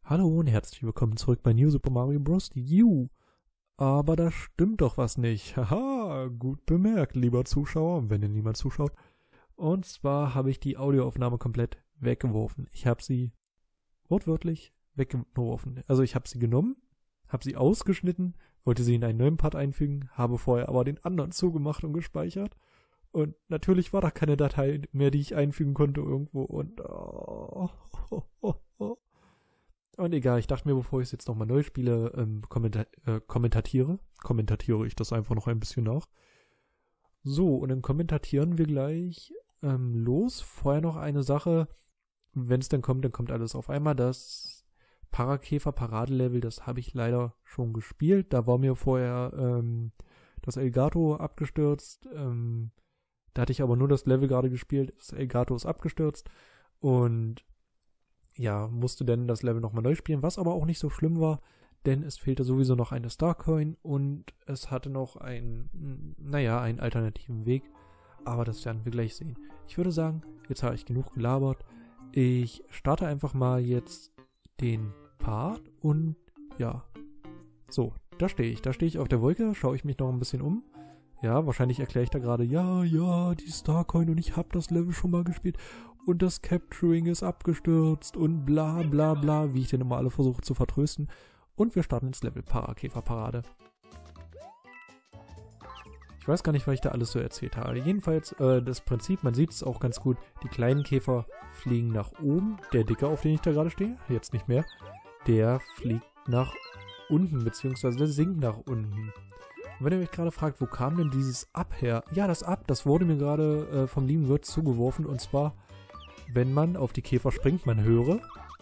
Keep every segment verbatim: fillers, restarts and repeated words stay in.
Hallo und herzlich willkommen zurück bei New Super Mario Bros. U. Aber da stimmt doch was nicht. Haha, gut bemerkt, lieber Zuschauer, wenn denn niemand zuschaut. Und zwar habe ich die Audioaufnahme komplett weggeworfen. Ich habe sie wortwörtlich weggeworfen. Also ich habe sie genommen, habe sie ausgeschnitten, wollte sie in einen neuen Part einfügen, habe vorher aber den anderen zugemacht und gespeichert. Und natürlich war da keine Datei mehr, die ich einfügen konnte irgendwo. Und oh, oh, oh, oh. Und egal, ich dachte mir, bevor ich es jetzt nochmal neu spiele, ähm, kommenta äh, kommentatiere. Kommentatiere ich das einfach noch ein bisschen nach. So, und dann kommentatieren wir gleich ähm, los. Vorher noch eine Sache. Wenn es dann kommt, dann kommt alles auf einmal. Das Parakäfer-Paradelevel, das habe ich leider schon gespielt. Da war mir vorher ähm, das Elgato abgestürzt. Ähm, da hatte ich aber nur das Level gerade gespielt. Das Elgato ist abgestürzt. Und ja, musste dann das Level nochmal neu spielen, was aber auch nicht so schlimm war, denn es fehlte sowieso noch eine Starcoin und es hatte noch einen, naja, einen alternativen Weg, aber das werden wir gleich sehen. Ich würde sagen, jetzt habe ich genug gelabert. Ich starte einfach mal jetzt den Part und ja, so, da stehe ich, da stehe ich auf der Wolke, schaue ich mich noch ein bisschen um. Ja, wahrscheinlich erkläre ich da gerade, ja, ja, die Starcoin und ich habe das Level schon mal gespielt und das Capturing ist abgestürzt und bla bla bla, wie ich denn immer alle versuche zu vertrösten. Und wir starten ins Level Parakäfer-Parade. Ich weiß gar nicht, was ich da alles so erzählt habe. Jedenfalls äh, das Prinzip, man sieht es auch ganz gut, die kleinen Käfer fliegen nach oben. Der dicke, auf den ich da gerade stehe, jetzt nicht mehr, der fliegt nach unten, beziehungsweise der sinkt nach unten. Und wenn ihr euch gerade fragt, wo kam denn dieses Up her? Ja, das Up, das wurde mir gerade äh, vom lieben Wirt zugeworfen. Und zwar, wenn man auf die Käfer springt, man höre.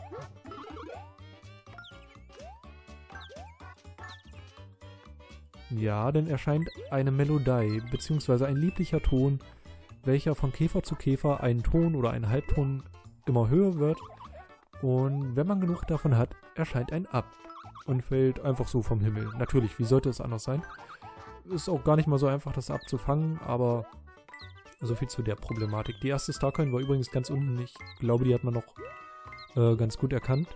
Ja, dann erscheint eine Melodie, beziehungsweise ein lieblicher Ton, welcher von Käfer zu Käfer einen Ton oder einen Halbton immer höher wird. Und wenn man genug davon hat, erscheint ein Up und fällt einfach so vom Himmel. Natürlich, wie sollte es anders sein? Ist auch gar nicht mal so einfach, das abzufangen, aber so viel zu der Problematik. Die erste Starcoin war übrigens ganz unten. Ich glaube, die hat man noch äh, ganz gut erkannt.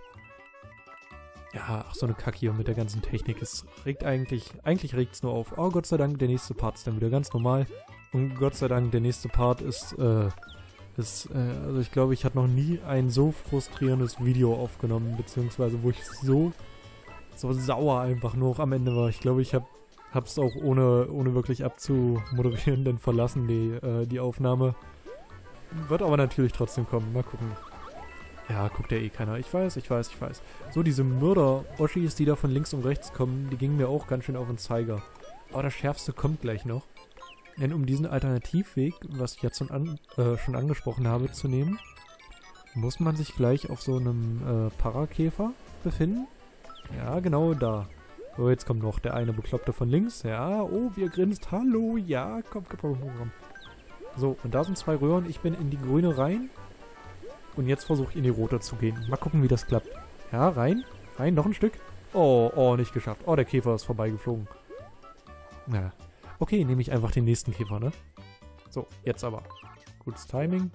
Ja, ach, so eine Kacke hier mit der ganzen Technik. Es regt eigentlich, eigentlich regt es nur auf. Oh, Gott sei Dank, der nächste Part ist dann wieder ganz normal. Und Gott sei Dank, der nächste Part ist, äh, ist, äh, also ich glaube, ich hatte noch nie ein so frustrierendes Video aufgenommen, beziehungsweise wo ich so, so sauer einfach nur auch am Ende war. Ich glaube, ich habe Hab's auch ohne, ohne wirklich abzumoderieren dann verlassen, die, äh, die Aufnahme. Wird aber natürlich trotzdem kommen. Mal gucken. Ja, guckt ja eh keiner. Ich weiß, ich weiß, ich weiß. So, diese Mörder-Oschis, die da von links und rechts kommen, die gingen mir auch ganz schön auf den Zeiger. Aber das Schärfste kommt gleich noch. Denn um diesen Alternativweg, was ich jetzt schon, an, äh, schon angesprochen habe, zu nehmen, muss man sich gleich auf so einem äh, Parakäfer befinden. Ja, genau da. So, jetzt kommt noch der eine Bekloppte von links. Ja, oh, wie er grinst. Hallo, ja, komm, komm, komm, komm. So, und da sind zwei Röhren. Ich bin in die grüne rein. Und jetzt versuche ich in die rote zu gehen. Mal gucken, wie das klappt. Ja, rein. Rein, noch ein Stück. Oh, oh, nicht geschafft. Oh, der Käfer ist vorbeigeflogen. Na, okay, nehme ich einfach den nächsten Käfer, ne? So, jetzt aber. Gutes Timing.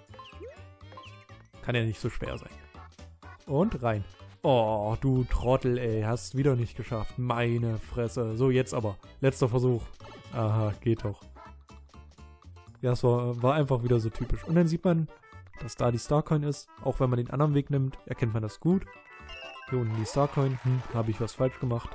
Kann ja nicht so schwer sein. Und rein. Oh, du Trottel, ey. Hast wieder nicht geschafft. Meine Fresse. So, jetzt aber. Letzter Versuch. Aha, geht doch. Ja, es war, war einfach wieder so typisch. Und dann sieht man, dass da die Starcoin ist. Auch wenn man den anderen Weg nimmt, erkennt man das gut. Hier unten die Starcoin. Hm, habe ich was falsch gemacht.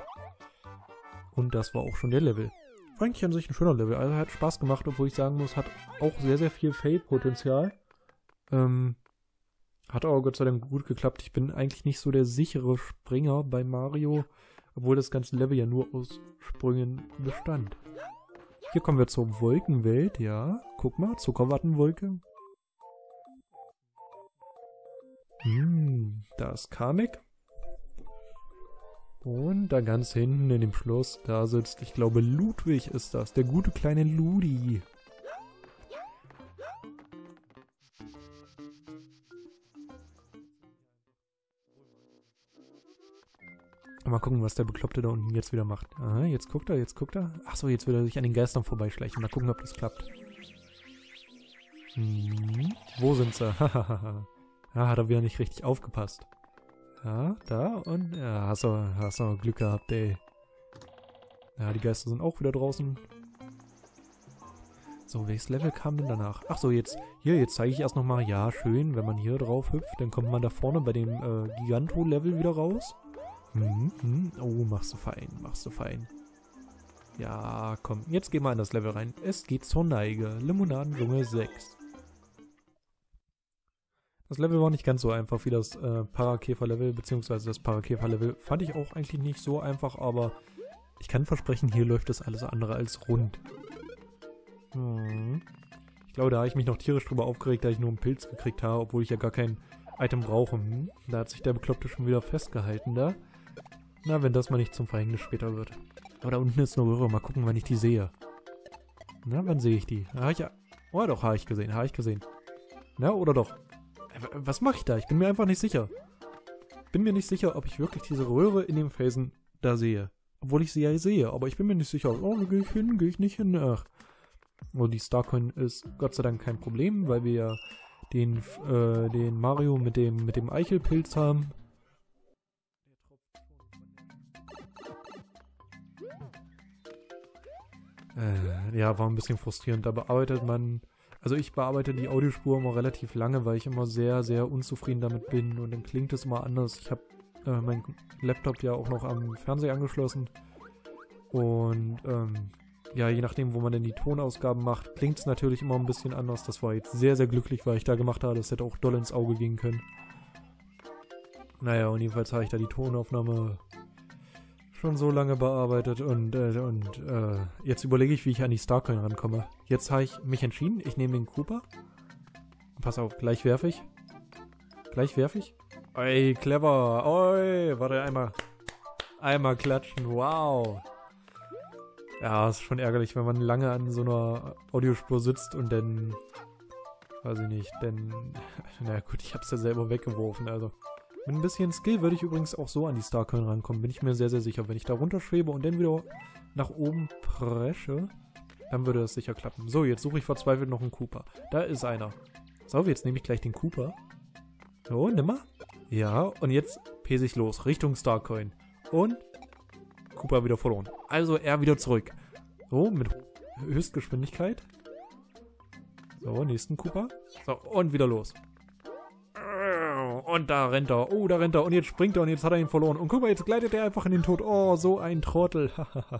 Und das war auch schon der Level. War eigentlich an sich ein schöner Level. Also hat Spaß gemacht, obwohl ich sagen muss, hat auch sehr, sehr viel Fail-Potenzial. Ähm... Hat aber Gott sei Dank gut geklappt. Ich bin eigentlich nicht so der sichere Springer bei Mario, obwohl das ganze Level ja nur aus Sprüngen bestand. Hier kommen wir zur Wolkenwelt, ja. Guck mal, Zuckerwattenwolke. Hm, da ist Kamek. Und da ganz hinten in dem Schloss, da sitzt, ich glaube, Ludwig ist das, der gute kleine Ludi. Mal gucken, was der Bekloppte da unten jetzt wieder macht. Aha, jetzt guckt er, jetzt guckt er. Achso, jetzt will er sich an den Geistern vorbeischleichen. Mal gucken, ob das klappt. Hm, wo sind sie? Hahaha. Ja, hat er wieder nicht richtig aufgepasst. Ja, da und ja, hast du, hast du Glück gehabt, ey. Ja, die Geister sind auch wieder draußen. So, welches Level kam denn danach? Ach so, jetzt, hier, jetzt zeige ich erst nochmal, ja, schön, wenn man hier drauf hüpft, dann kommt man da vorne bei dem äh, Giganto-Level wieder raus. Mhm, mhm. Oh, machst du fein, machst du fein. Ja, komm, jetzt gehen wir in das Level rein. Es geht zur Neige. Limonadendschungel sechs. Das Level war nicht ganz so einfach wie das äh, Parakäfer-Level, beziehungsweise das Parakäfer-Level fand ich auch eigentlich nicht so einfach, aber ich kann versprechen, hier läuft das alles andere als rund. Hm. Ich glaube, da habe ich mich noch tierisch drüber aufgeregt, da ich nur einen Pilz gekriegt habe, obwohl ich ja gar kein Item brauche. Hm. Da hat sich der Bekloppte schon wieder festgehalten da. Na, wenn das mal nicht zum Verhängnis später wird. Aber da unten ist eine Röhre, mal gucken, wann ich die sehe. Na, wann sehe ich die? Ah, ich ja. Oh, doch, habe ich gesehen, habe ich gesehen. Na, oder doch? Was mache ich da? Ich bin mir einfach nicht sicher. Bin mir nicht sicher, ob ich wirklich diese Röhre in dem Felsen da sehe. Obwohl ich sie ja sehe, aber ich bin mir nicht sicher. Oh, gehe ich hin, gehe ich nicht hin? Ach. Oh, die Starcoin ist Gott sei Dank kein Problem, weil wir ja den, äh, den Mario mit dem, mit dem Eichelpilz haben. Äh, ja, war ein bisschen frustrierend. Da bearbeitet man... Also ich bearbeite die Audiospur immer relativ lange, weil ich immer sehr, sehr unzufrieden damit bin und dann klingt es immer anders. Ich habe äh, meinen Laptop ja auch noch am Fernseher angeschlossen und ähm, ja, je nachdem, wo man denn die Tonausgaben macht, klingt es natürlich immer ein bisschen anders. Das war jetzt sehr, sehr glücklich, weil ich da gemacht habe. Das hätte auch doll ins Auge gehen können. Naja, und jedenfalls habe ich da die Tonaufnahme schon so lange bearbeitet und, äh, und äh, jetzt überlege ich, wie ich an die Starcoin rankomme. Jetzt habe ich mich entschieden, ich nehme den Koopa. Pass auf, gleich werfe ich. Gleich werfe ich. Ey, clever. Oi, warte, einmal. Einmal klatschen, wow. Ja, ist schon ärgerlich, wenn man lange an so einer Audiospur sitzt und dann, weiß ich nicht, denn, na gut, ich hab's ja selber weggeworfen, also. Mit ein bisschen Skill würde ich übrigens auch so an die Starcoin rankommen, bin ich mir sehr, sehr sicher. Wenn ich da runterschwebe und dann wieder nach oben presche, dann würde das sicher klappen. So, jetzt suche ich verzweifelt noch einen Koopa. Da ist einer. So, jetzt nehme ich gleich den Koopa. So, nimm mal. Ja, und jetzt pese ich los, Richtung Starcoin. Und Koopa wieder verloren. Also er wieder zurück. So, mit Höchstgeschwindigkeit. So, nächsten Koopa. So, und wieder los. Und da rennt er. Oh, da rennt er. Und jetzt springt er und jetzt hat er ihn verloren. Und guck mal, jetzt gleitet er einfach in den Tod. Oh, so ein Trottel.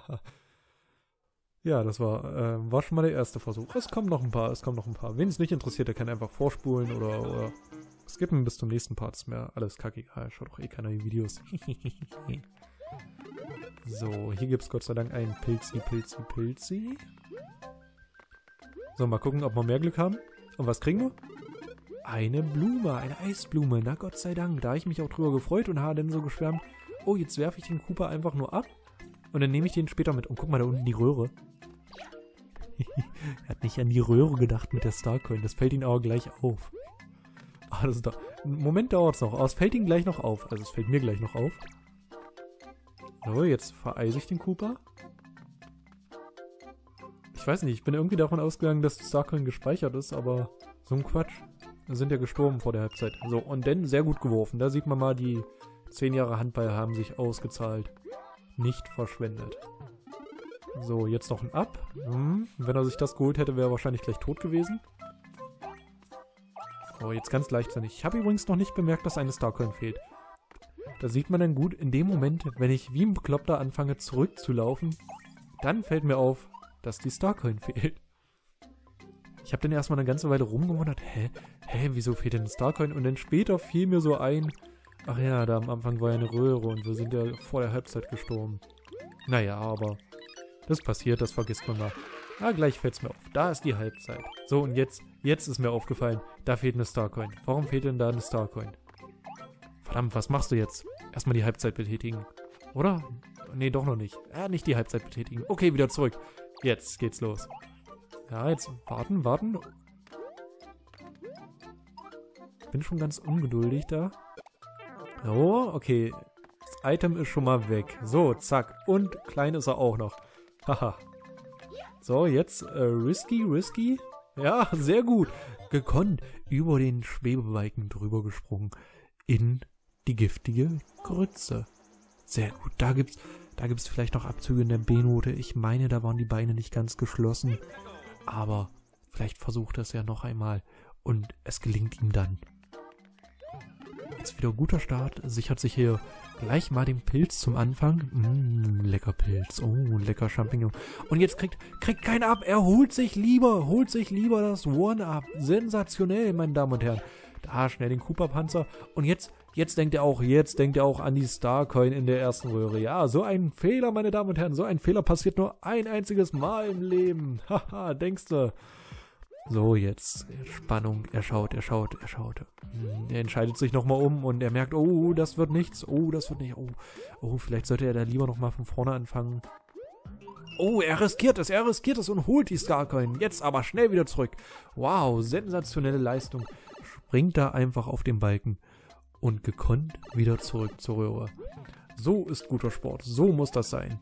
Ja, das war, äh, war schon mal der erste Versuch. Es kommen noch ein paar, es kommen noch ein paar. Wen es nicht interessiert, der kann einfach vorspulen oder, oder skippen bis zum nächsten Part. Ist mir alles kackegal. Schaut doch eh keiner die Videos. So, hier gibt es Gott sei Dank einen Pilzi, Pilzi, Pilzi. So, mal gucken, ob wir mehr Glück haben. Und was kriegen wir? Eine Blume, eine Eisblume, na Gott sei Dank. Da habe ich mich auch drüber gefreut und habe dann so geschwärmt, oh, jetzt werfe ich den Koopa einfach nur ab und dann nehme ich den später mit. Und guck mal, da unten die Röhre. Er hat nicht an die Röhre gedacht mit der Starcoin, das fällt ihm aber gleich auf. Ah, das ist doch... Einen Moment dauert es noch, aber es fällt ihm gleich noch auf. Also es fällt mir gleich noch auf. So, jetzt vereise ich den Koopa. Ich weiß nicht, ich bin irgendwie davon ausgegangen, dass die Starcoin gespeichert ist, aber so ein Quatsch. Sind ja gestorben vor der Halbzeit. So, und dann sehr gut geworfen. Da sieht man mal, die zehn Jahre Handball haben sich ausgezahlt. Nicht verschwendet. So, jetzt noch ein Up. Hm, wenn er sich das geholt hätte, wäre er wahrscheinlich gleich tot gewesen. So, jetzt ganz leichtsinnig. Ich habe übrigens noch nicht bemerkt, dass eine Starcoin fehlt. Da sieht man dann gut, in dem Moment, wenn ich wie ein Bekloppter anfange zurückzulaufen, dann fällt mir auf, dass die Starcoin fehlt. Ich habe dann erstmal eine ganze Weile rumgewundert, hä, hä, wieso fehlt denn ein Starcoin? Und dann später fiel mir so ein, ach ja, da am Anfang war ja eine Röhre und wir sind ja vor der Halbzeit gestorben. Naja, aber das passiert, das vergisst man mal. Ah, gleich fällt es mir auf. Da ist die Halbzeit. So, und jetzt, jetzt ist mir aufgefallen, da fehlt eine Starcoin. Warum fehlt denn da eine Starcoin? Verdammt, was machst du jetzt? Erstmal die Halbzeit betätigen. Oder? Nee, doch noch nicht. Ah, nicht die Halbzeit betätigen. Okay, wieder zurück. Jetzt geht's los. Ja, jetzt warten, warten. Bin schon ganz ungeduldig da. So, okay. Das Item ist schon mal weg. So, zack. Und klein ist er auch noch. Haha. So, jetzt äh, risky, risky. Ja, sehr gut. Gekonnt. Über den Schwebebalken drüber gesprungen. In die giftige Grütze. Sehr gut. Da gibt's, da gibt's vielleicht noch Abzüge in der B-Note. Ich meine, da waren die Beine nicht ganz geschlossen. Aber vielleicht versucht er es ja noch einmal. Und es gelingt ihm dann. Jetzt wieder guter Start. Sichert sich hier gleich mal den Pilz zum Anfang. Mmh, lecker Pilz. Oh, lecker Champignon. Und jetzt kriegt, kriegt keinen ab. Er holt sich lieber, holt sich lieber das One-Up. Sensationell, meine Damen und Herren. Da schnell den Koopa-Panzer. Und jetzt, jetzt denkt er auch, jetzt denkt er auch an die Starcoin in der ersten Röhre. Ja, so ein Fehler, meine Damen und Herren. So ein Fehler passiert nur ein einziges Mal im Leben. Haha, denkst du? So, jetzt Spannung. Er schaut, er schaut, er schaut. Er entscheidet sich nochmal um und er merkt, oh, das wird nichts. Oh, das wird nicht. Oh, oh, vielleicht sollte er da lieber nochmal von vorne anfangen. Oh, er riskiert es, er riskiert es und holt die Starcoin. Jetzt aber schnell wieder zurück. Wow, sensationelle Leistung. Springt da einfach auf den Balken und gekonnt wieder zurück zur Röhre. So ist guter Sport. So muss das sein.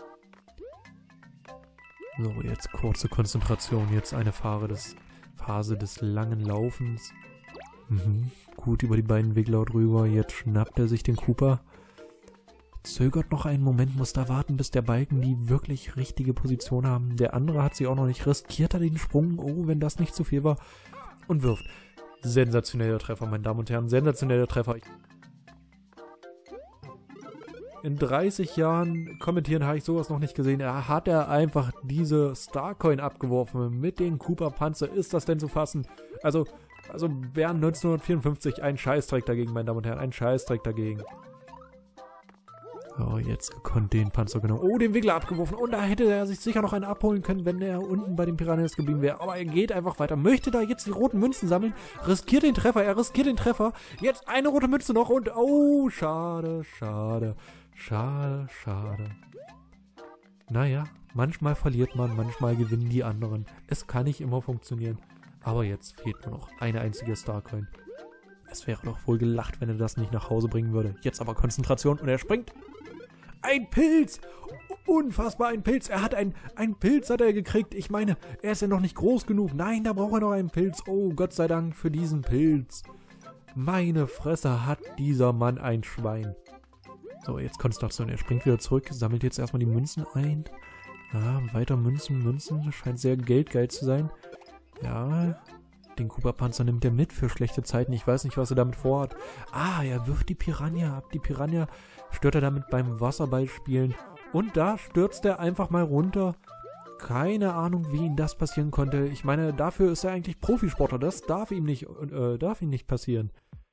So, jetzt kurze Konzentration. Jetzt eine Phase des, Phase des langen Laufens. Mhm. Gut über die beiden Wiggler drüber. Jetzt schnappt er sich den Koopa. Zögert noch einen Moment, muss da warten, bis der Balken die wirklich richtige Position haben. Der andere hat sie auch noch nicht. Riskiert er den Sprung? Oh, wenn das nicht zu viel war. Und wirft. Sensationeller Treffer, meine Damen und Herren. Sensationeller Treffer. In dreißig Jahren kommentieren habe ich sowas noch nicht gesehen. Er hat er einfach diese Starcoin abgeworfen mit dem Koopa-Panzer. Ist das denn zu fassen? Also, also Bern neunzehnhundertvierundfünfzig, ein Scheißdreck dagegen, meine Damen und Herren. Ein Scheißdreck dagegen. So, jetzt gekonnt den Panzer genommen. Oh, den Wiggler abgeworfen. Und da hätte er sich sicher noch einen abholen können, wenn er unten bei den Piranhas geblieben wäre. Aber er geht einfach weiter. Möchte da jetzt die roten Münzen sammeln. Riskiert den Treffer. Er riskiert den Treffer. Jetzt eine rote Münze noch. Und oh, schade, schade. Schade, schade. Naja, manchmal verliert man, manchmal gewinnen die anderen. Es kann nicht immer funktionieren. Aber jetzt fehlt nur noch eine einzige Starcoin. Es wäre doch wohl gelacht, wenn er das nicht nach Hause bringen würde. Jetzt aber Konzentration und er springt. Ein Pilz! Unfassbar, ein Pilz. Er hat ein, ein Pilz hat er gekriegt. Ich meine, er ist ja noch nicht groß genug. Nein, da braucht er noch einen Pilz. Oh, Gott sei Dank für diesen Pilz. Meine Fresse, hat dieser Mann ein Schwein. So, jetzt Konzentration. Er springt wieder zurück, sammelt jetzt erstmal die Münzen ein. Ja, weiter Münzen, Münzen. Scheint sehr geldgeil zu sein. Ja, den Koopa-Panzer nimmt er mit für schlechte Zeiten. Ich weiß nicht, was er damit vorhat. Ah, er wirft die Piranha ab. Die Piranha stört er damit beim Wasserballspielen. Und da stürzt er einfach mal runter. Keine Ahnung, wie ihm das passieren konnte. Ich meine, dafür ist er eigentlich Profisportler. Das darf ihm nicht, äh, darf ihm nicht passieren.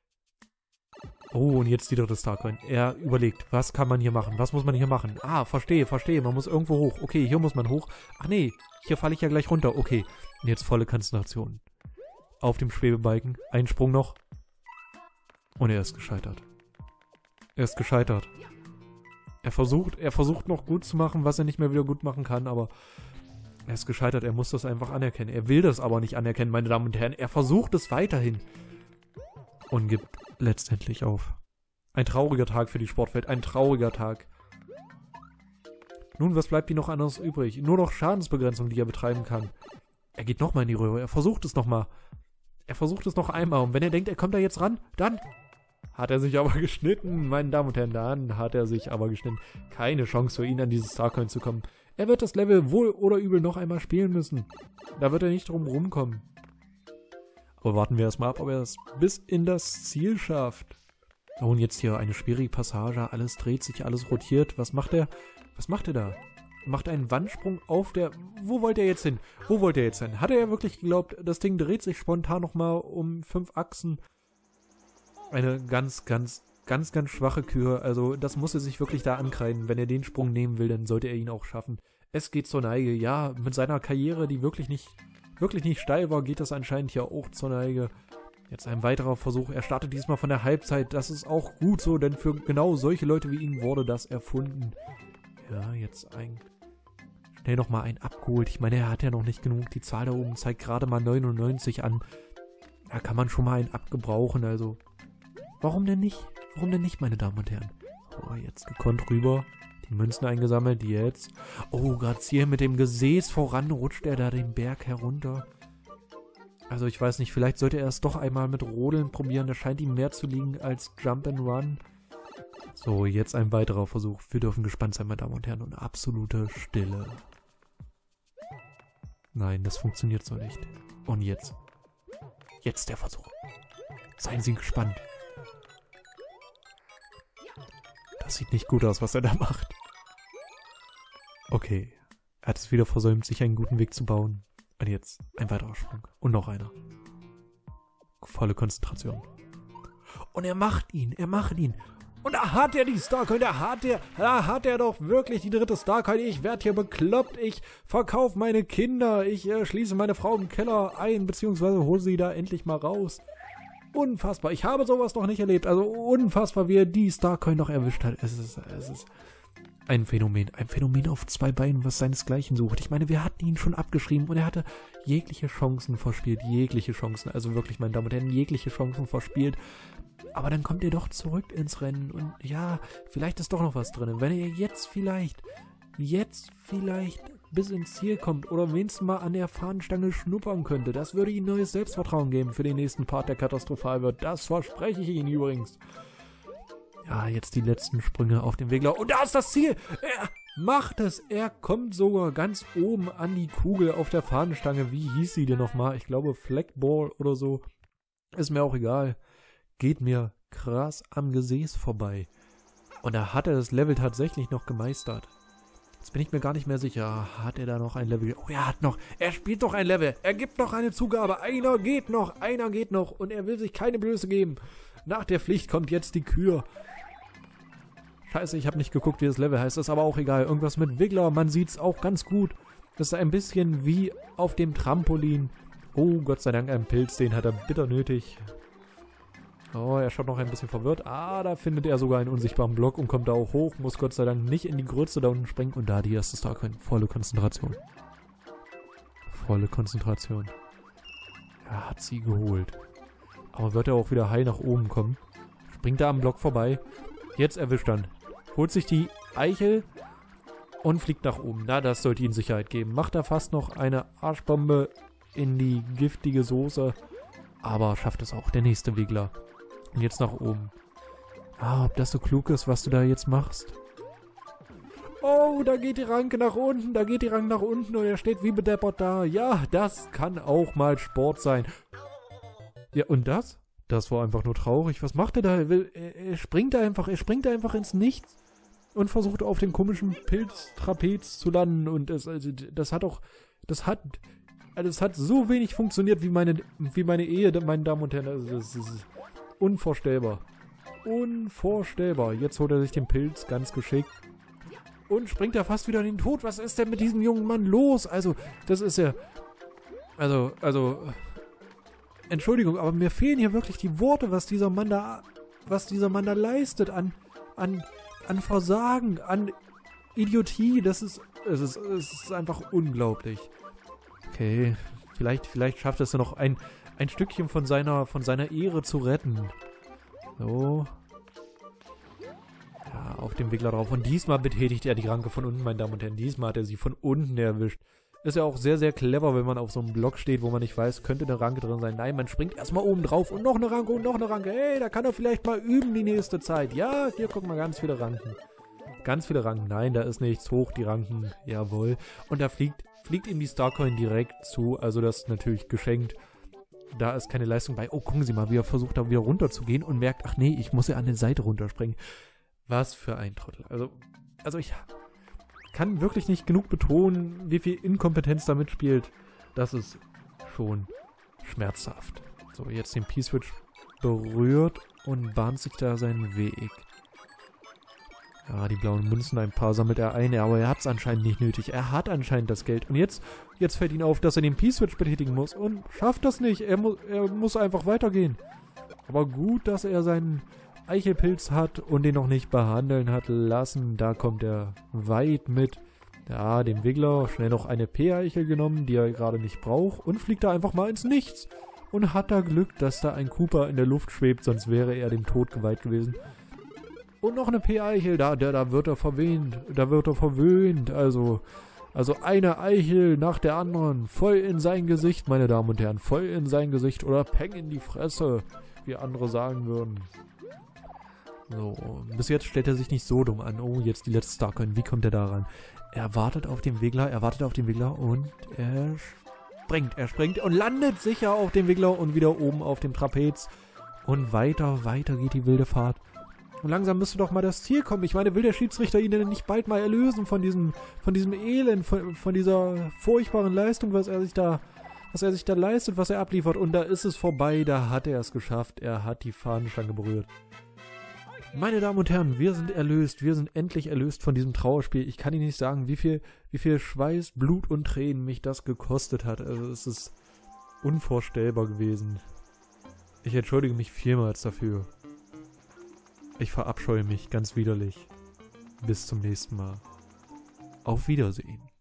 Oh, und jetzt die dritte Starcoin. Er überlegt, was kann man hier machen? Was muss man hier machen? Ah, verstehe, verstehe. Man muss irgendwo hoch. Okay, hier muss man hoch. Ach nee, hier falle ich ja gleich runter. Okay, und jetzt volle Konzentration. Auf dem Schwebebalken. Ein Sprung noch. Und er ist gescheitert. Er ist gescheitert. Er versucht, er versucht noch gut zu machen, was er nicht mehr wieder gut machen kann, aber er ist gescheitert. Er muss das einfach anerkennen. Er will das aber nicht anerkennen, meine Damen und Herren. Er versucht es weiterhin. Und gibt letztendlich auf. Ein trauriger Tag für die Sportwelt. Ein trauriger Tag. Nun, was bleibt ihm noch anderes übrig? Nur noch Schadensbegrenzung, die er betreiben kann. Er geht nochmal in die Röhre. Er versucht es nochmal. Er versucht es noch einmal. Und wenn er denkt, er kommt da jetzt ran, dann hat er sich aber geschnitten. Meine Damen und Herren, dann hat er sich aber geschnitten. Keine Chance für ihn, an dieses Starcoin zu kommen. Er wird das Level wohl oder übel noch einmal spielen müssen. Da wird er nicht drum rumkommen. Aber warten wir erstmal ab, ob er es bis in das Ziel schafft. Oh, und jetzt hier eine schwierige Passage. Alles dreht sich, alles rotiert. Was macht er? Was macht er da? Er macht einen Wandsprung auf der... Wo wollte er jetzt hin? Wo wollte er jetzt hin? Hat er wirklich geglaubt, das Ding dreht sich spontan nochmal um fünf Achsen? Eine ganz, ganz, ganz, ganz schwache Kür. Also das muss er sich wirklich da ankreiden. Wenn er den Sprung nehmen will, dann sollte er ihn auch schaffen. Es geht zur Neige. Ja, mit seiner Karriere, die wirklich nicht... wirklich nicht steil war, geht das anscheinend hier auch zur Neige. Jetzt ein weiterer Versuch. Er startet diesmal von der Halbzeit. Das ist auch gut so, denn für genau solche Leute wie ihn wurde das erfunden. Ja, jetzt ein... Schnell nochmal einen abgeholt. Ich meine, er hat ja noch nicht genug. Die Zahl da oben zeigt gerade mal neunundneunzig an. Da kann man schon mal einen abgebrauchen, also... Warum denn nicht? Warum denn nicht, meine Damen und Herren? Oh, jetzt gekonnt rüber. Die Münzen eingesammelt, die jetzt. Oh, gerade hier mit dem Gesäß voran rutscht er da den Berg herunter. Also ich weiß nicht, vielleicht sollte er es doch einmal mit Rodeln probieren. Das scheint ihm mehr zu liegen als Jump and Run. So, jetzt ein weiterer Versuch. Wir dürfen gespannt sein, meine Damen und Herren. Und absolute Stille. Nein, das funktioniert so nicht. Und jetzt. Jetzt der Versuch. Seien Sie gespannt. Das sieht nicht gut aus, was er da macht. Okay. Er hat es wieder versäumt, sich einen guten Weg zu bauen. Und jetzt ein weiterer Sprung. Und noch einer. Volle Konzentration. Und er macht ihn. Er macht ihn. Und da hat er die Starcoin. Da hat er. Da hat er doch wirklich die dritte Starcoin. Ich werde hier bekloppt. Ich verkaufe meine Kinder. Ich äh, schließe meine Frau im Keller ein. Beziehungsweise hole sie da endlich mal raus. Unfassbar. Ich habe sowas noch nicht erlebt. Also unfassbar, wie er die Starcoin noch erwischt hat. Es ist, es ist ein Phänomen. Ein Phänomen auf zwei Beinen, was seinesgleichen sucht. Ich meine, wir hatten ihn schon abgeschrieben und er hatte jegliche Chancen verspielt. Jegliche Chancen. Also wirklich, meine Damen und Herren, jegliche Chancen verspielt. Aber dann kommt er doch zurück ins Rennen. Und ja, vielleicht ist doch noch was drin. Wenn er jetzt vielleicht, jetzt vielleicht bis ins Ziel kommt oder wenigstens mal an der Fahnenstange schnuppern könnte, das würde ihm neues Selbstvertrauen geben für den nächsten Part, der katastrophal wird. Das verspreche ich Ihnen übrigens. Ja, jetzt die letzten Sprünge auf dem Wegler. Und da ist das Ziel! Er macht es! Er kommt sogar ganz oben an die Kugel auf der Fahnenstange. Wie hieß sie denn nochmal? Ich glaube Flagball oder so. Ist mir auch egal. Geht mir krass am Gesäß vorbei. Und da hat er das Level tatsächlich noch gemeistert. Jetzt bin ich mir gar nicht mehr sicher. Hat er da noch ein Level? Oh, er hat noch. Er spielt doch ein Level. Er gibt noch eine Zugabe. Einer geht noch. Einer geht noch. Und er will sich keine Blöße geben. Nach der Pflicht kommt jetzt die Kür. Scheiße, ich habe nicht geguckt, wie das Level heißt. Ist aber auch egal. Irgendwas mit Wiggler. Man sieht es auch ganz gut. Das ist ein bisschen wie auf dem Trampolin. Oh, Gott sei Dank ein Pilz. Den hat er bitter nötig. Oh, er schaut noch ein bisschen verwirrt. Ah, da findet er sogar einen unsichtbaren Block und kommt da auch hoch. Muss Gott sei Dank nicht in die Grütze da unten springen. Und da die erste Starcoin. Volle Konzentration. Volle Konzentration. Er hat sie geholt. Aber wird er auch wieder heil nach oben kommen. Springt da am Block vorbei. Jetzt erwischt er. Holt sich die Eichel und fliegt nach oben. Na, das sollte ihm Sicherheit geben. Macht er fast noch eine Arschbombe in die giftige Soße. Aber schafft es auch. Der nächste Wiggler. Und jetzt nach oben. Ah, ob das so klug ist, was du da jetzt machst. Oh, da geht die Ranke nach unten. Da geht die Ranke nach unten und er steht wie bedeppert da. Ja, das kann auch mal Sport sein. Ja, und das? Das war einfach nur traurig. Was macht er da? Er, will, er, er springt da einfach. Er springt da einfach ins Nichts. Und versucht auf den komischen Pilztrapez zu landen. Und das, also, das hat auch... Das hat... Also es hat so wenig funktioniert wie meine, wie meine Ehe, meine Damen und Herren. Also das ist unvorstellbar. Unvorstellbar. Jetzt holt er sich den Pilz ganz geschickt. Und springt er fast wieder in den Tod. Was ist denn mit diesem jungen Mann los? Also, das ist ja... Also, also... Entschuldigung, aber mir fehlen hier wirklich die Worte, was dieser Mann da... Was dieser Mann da leistet an... An, an Versagen, an Idiotie. Das ist... Es ist, es ist einfach unglaublich. Okay, vielleicht, vielleicht schafft es ja noch ein, ein Stückchen von seiner, von seiner Ehre zu retten. So. Ja, auf dem Wiggler drauf. Und diesmal betätigt er die Ranke von unten, meine Damen und Herren. Diesmal hat er sie von unten erwischt. Ist ja auch sehr, sehr clever, wenn man auf so einem Block steht, wo man nicht weiß, könnte eine Ranke drin sein. Nein, man springt erstmal oben drauf und noch eine Ranke und noch eine Ranke. Hey, da kann er vielleicht mal üben die nächste Zeit. Ja, hier gucken wir ganz viele Ranken. Ganz viele Ranken. Nein, da ist nichts. Hoch die Ranken. Jawohl. Und da fliegt... fliegt ihm die Starcoin direkt zu, also das ist natürlich geschenkt. Da ist keine Leistung bei. Oh, gucken Sie mal, wie er versucht, da wieder runter zu gehen und merkt, ach nee, ich muss ja an der Seite runterspringen. Was für ein Trottel. Also, also ich kann wirklich nicht genug betonen, wie viel Inkompetenz da mitspielt. Das ist schon schmerzhaft. So, jetzt den P-Switch berührt und bahnt sich da seinen Weg. Ja, die blauen Münzen, ein paar sammelt er ein, aber er hat es anscheinend nicht nötig. Er hat anscheinend das Geld. Und jetzt, jetzt fällt ihm auf, dass er den P-Switch betätigen muss und schafft das nicht. Er, mu er muss einfach weitergehen. Aber gut, dass er seinen Eichelpilz hat und den noch nicht behandeln hat lassen. Da kommt er weit mit. Ja, den Wiggler schnell noch eine P-Eichel genommen, die er gerade nicht braucht und fliegt da einfach mal ins Nichts. Und hat da Glück, dass da ein Cooper in der Luft schwebt, sonst wäre er dem Tod geweiht gewesen. Und noch eine P-Eichel, da, da, da wird er verwöhnt, da wird er verwöhnt, also Also eine Eichel nach der anderen, voll in sein Gesicht, meine Damen und Herren, voll in sein Gesicht oder Peng in die Fresse, wie andere sagen würden. So, bis jetzt stellt er sich nicht so dumm an. Oh, jetzt die letzte Starcoin, wie kommt er da ran? Er wartet auf den Wiggler, er wartet auf den Wiggler und er springt, er springt und landet sicher auf dem Wiggler und wieder oben auf dem Trapez. Und weiter, weiter geht die wilde Fahrt. Und langsam müsste doch mal das Ziel kommen. Ich meine, will der Schiedsrichter ihn denn nicht bald mal erlösen von diesem, von diesem Elend, von, von dieser furchtbaren Leistung, was er sich da, was er sich da leistet, was er abliefert. Und da ist es vorbei, da hat er es geschafft. Er hat die Fahnenstange berührt. Meine Damen und Herren, wir sind erlöst. Wir sind endlich erlöst von diesem Trauerspiel. Ich kann Ihnen nicht sagen, wie viel, wie viel Schweiß, Blut und Tränen mich das gekostet hat. Also es ist unvorstellbar gewesen. Ich entschuldige mich vielmals dafür. Ich verabscheue mich ganz widerlich. Bis zum nächsten Mal. Auf Wiedersehen.